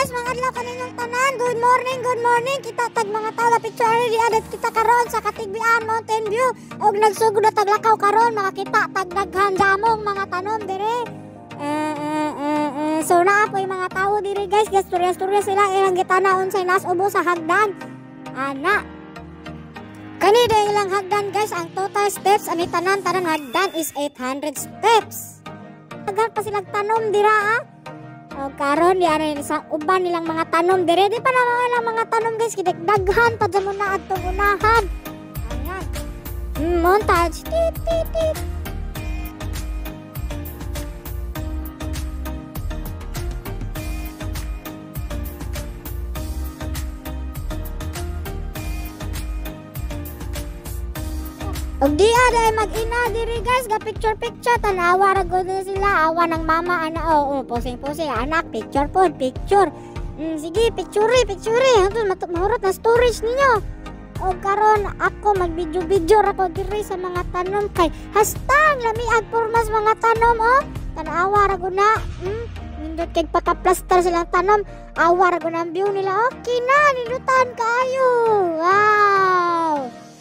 guys, mga adlaw kaninyong tanan. Good morning. Kita tag mga tao na picture di adat kita karon sa Katigbian Mountain View. Og nagsugod na taglakaw karon makakita tag daghan damong mga tanom dire. So naa po yung mga tao dire guys, gasturya-turya sila ilang gitana unsay nas ubo sa hagdan. Ana. Kani day ilang hagdan guys, ang total steps ani tanan hagdan is 800 steps. Tagal pa silang tanom dira O karon di ano isang uban nilang mga tanom dire di pa naman ilang mga tanom guys kidagdagan pa dyan muna at unahan. Ayan. Montage. Tit. Og di ay mag-ina diri guys, ga picture tanawa ra gud sila, awa ng mama ana posing anak picture. Sige picture. Hantun mahurot na storage ninyo. Og karon ako mag-video ra ko diri sa mga tanom kay hastang lamiag pormas mga tanom tanawa ra gud na. Nindot kay paka-plaster silang tanom, awa ra gud ang view nila. Okay na, nindutan kaayo. Wow.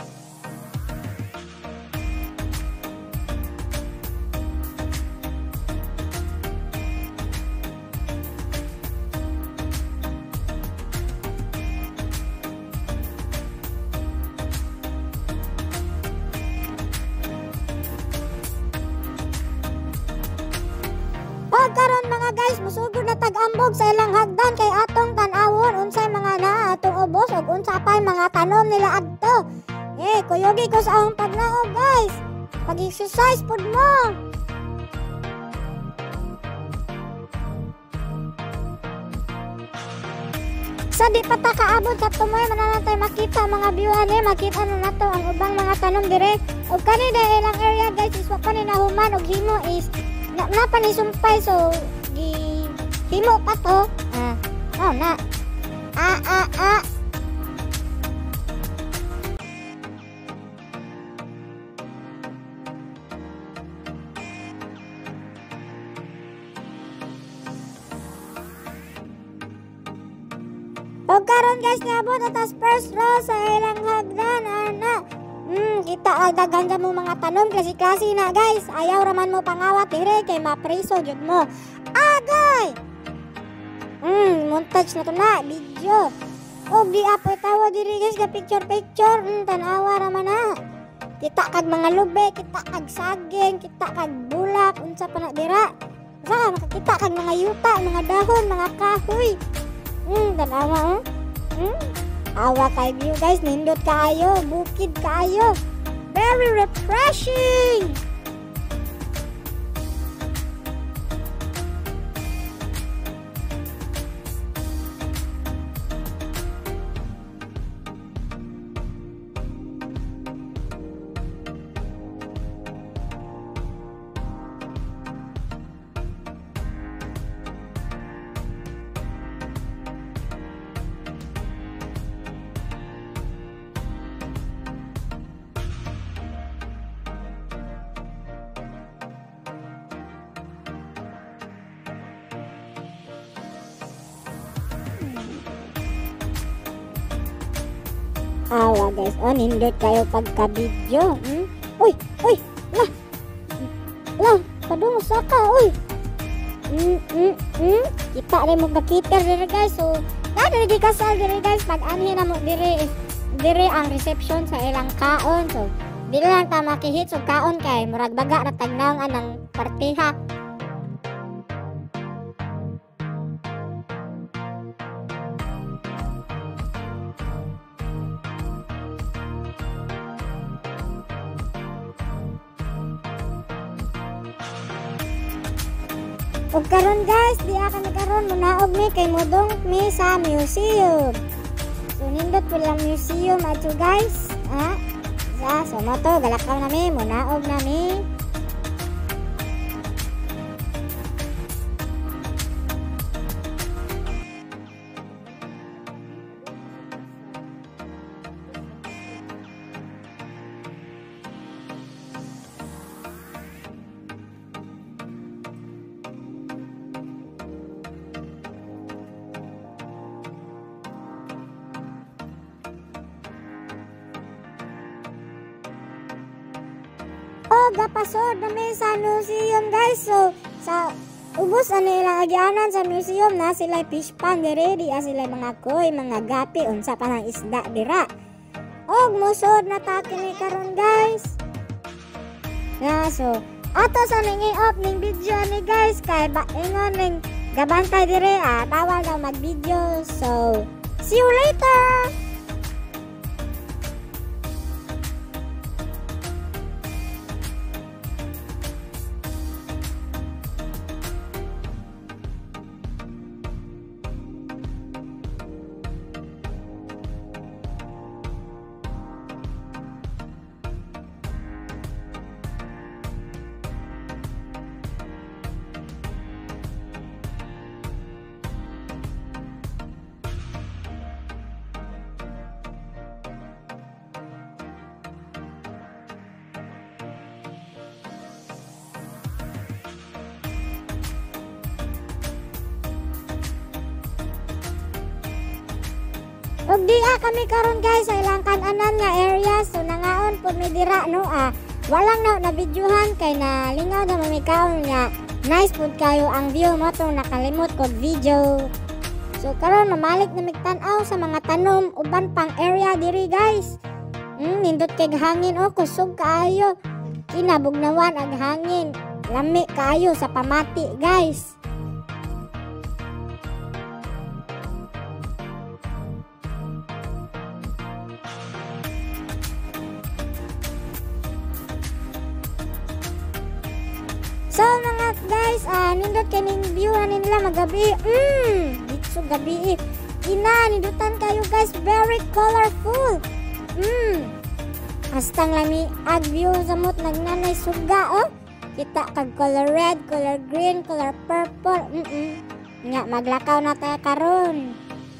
Karon mga guys, musugod na tag-ambog sa ilang hagdan kay atong tan-awon unsay mga naa atong ubos ug unsa pay mga tanom nila adto. Kuyogi ko sa akong paglaog guys. Pag-exercise pud mo. Sa di pa ta kaabot sa tumoy mananatay makita mga view makita na nato ang ubang mga tanom dire. Ug kani day ilang area guys is wa pa ni nahuman ug himo is napa ni sumpay so himo pa to na og karon guys niabot atas first row sa ilang hagdan ana. Kita agdagan dyan mo mga tanom, klase-klase na guys. Ayaw raman mo pangawat dire kay mapriso jud mo. Agay! Montage na to na, video. Og di apoy tawa diri guys, ga picture. Tanawa raman na. Kita kag mga lube, kita kag saging, kita kag bulak, unsa pa na dira. Saka makakita kag mga yuta, mga dahon, mga kahoy. Tanawa awa kay view guys, nindot kaayo, bukid kaayo. Very refreshing. Awa guys, nindot kayo pagka-video. Uy, padung saka, kita rin mo kakiter dire guys. So, nadiri kasal dire guys, pag-anhin na mo dire ang reception sa ilang kaon. So, dili lang ta makihit so kaon kay murag baga na tagnaong anang partiha. Ug karon guys, di ka nagkaroon munaog mi kay mudong mi sa museum. So nindot lang museum ato guys. So moto galakaw na mi, munaog na mi. gapasod na may sa museum guys. So sa ubos ani ilang agyanan sa museum na sila fish pond dire, di sila mga koy, mga gapi, unsa pa ng isda dira. Og musod na ta kini karon guys. Yeah, so ato sa ning opening video ni guys kay ingon ning gabantay dire bawal daw mag-video. So see you later. Og diha kami karon guys sa ilang kan-anan nga area. So nangaon po mi dira no walang na videohan kay na lingaw na mamikaon nga nice pud kayo ang view mo tong nakalimot kog video. So karon mamalik na migtan-aw sa mga tanom uban pang area diri guys. Nindot kay hangin kusog kaayo. Kinabugnawan ang hangin. Lami kaayo sa pamati guys. So mga guys, nindot kaning view nila magabi. Dito gabi. Nindutan kayo guys, very colorful. Hastang lami ag view samot nagnanay suga Kita kag color red, color green, color purple. Nga maglakaw na tayo karon.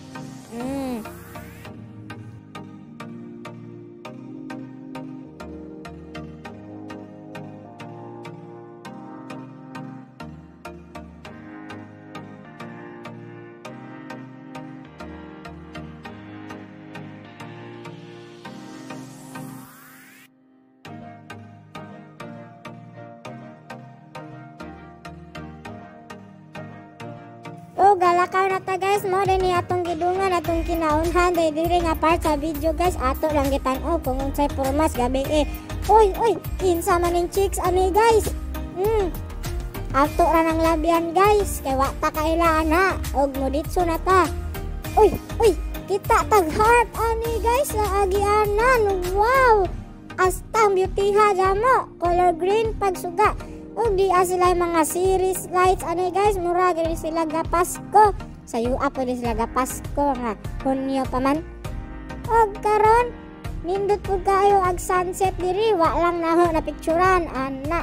Galakaw na ta guys, mo din ni atong gidungan atong kinaunhan diri nga part sa video guys. Ato lang gitan-o kung unsay pormas gabi Oy, kinsa man ning chicks ani guys. Ato ra nang labian guys, kay wa ta kailangan na og moditso na ta. Oy, kita tag heart ani guys sa agianan. Wow! Astang beauty ha jamo, color green pagsuga. Og di sila mga series lights ani guys, mura gani sila gapasko. Sa UA po din sila gapasko nga Hunyo pa man. Og karon nindot po kayo ag sunset diri, wa lang naho na picturean ana.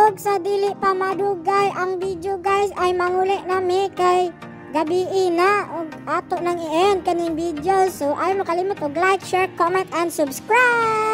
og sa dili pa madugay ang video guys ay manguli nami kay gabi na og ato nang i-end kaning video. So ay makalimot og like, share, comment and subscribe.